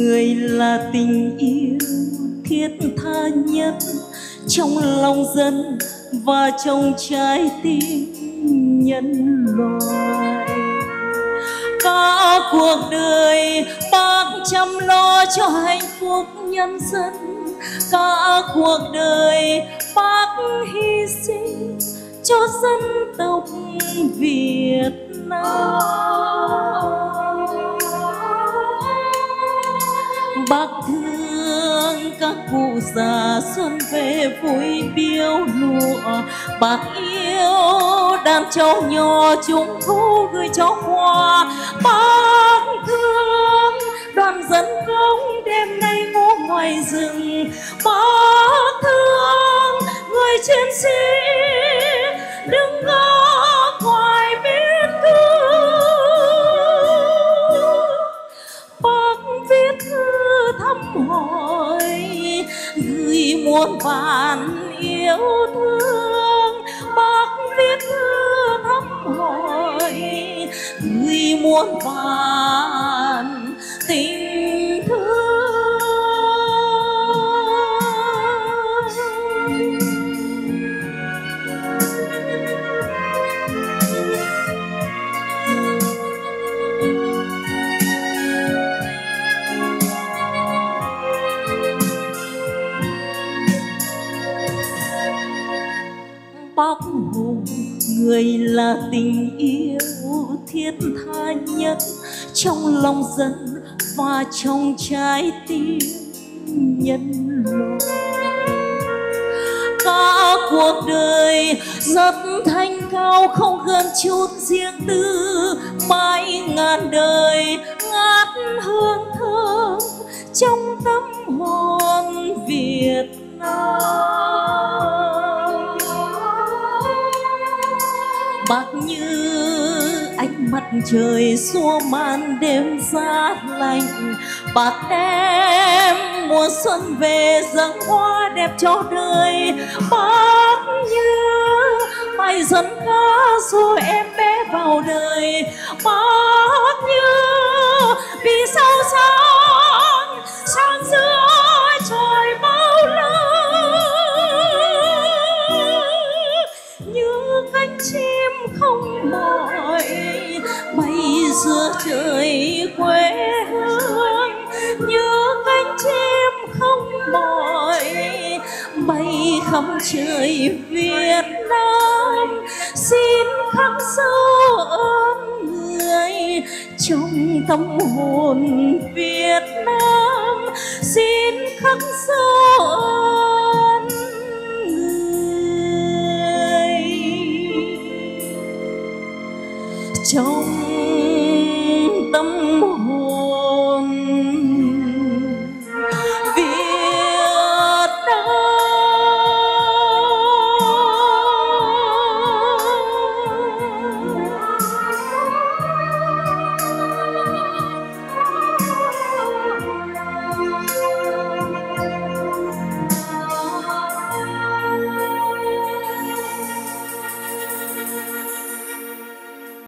người là tình yêu thiết tha nhất trong lòng dân và trong trái tim nhân loại. Cả cuộc đời bác chăm lo cho hạnh phúc nhân dân, cả cuộc đời bác hy sinh cho dân tộc Việt Nam. Bác thương các cụ già xuân về vui biếu lụa, bác yêu đàn cháu nhỏ chúng thu gửi cho hoa. Bác thương đoàn dân công đêm nay ngủ ngoài rừng, bác thương người chiến sĩ đứng ngỡ ngoài biên cương. Bác viết thư thăm hỏi gửi muôn vàn yêu thương, bác viết thư thăm hỏi gửi muôn vàn tình thương. Bác Hồ người là tình yêu thiết tha nhất trong lòng dân và trong trái tim nhân loại. Cả cuộc đời rất thanh cao không gợn chút riêng tư, mãi ngàn đời ngát hương thơm trong tâm hồn Việt Nam. Bác như ánh mặt trời xua màn đêm giá lạnh, bác đem mùa xuân về dâng hoa đẹp cho đời. Bác như bài dân ca ru em bé vào đời, bác như vì sao sáng sáng giữa trời bao la, như cánh chim không mỏi bay giữa trời quê hương, như cánh chim không mỏi bay khắp trời Việt Nam. Xin khắc sâu ơn người trong tâm hồn Việt Nam, xin khắc sâu ơn người trong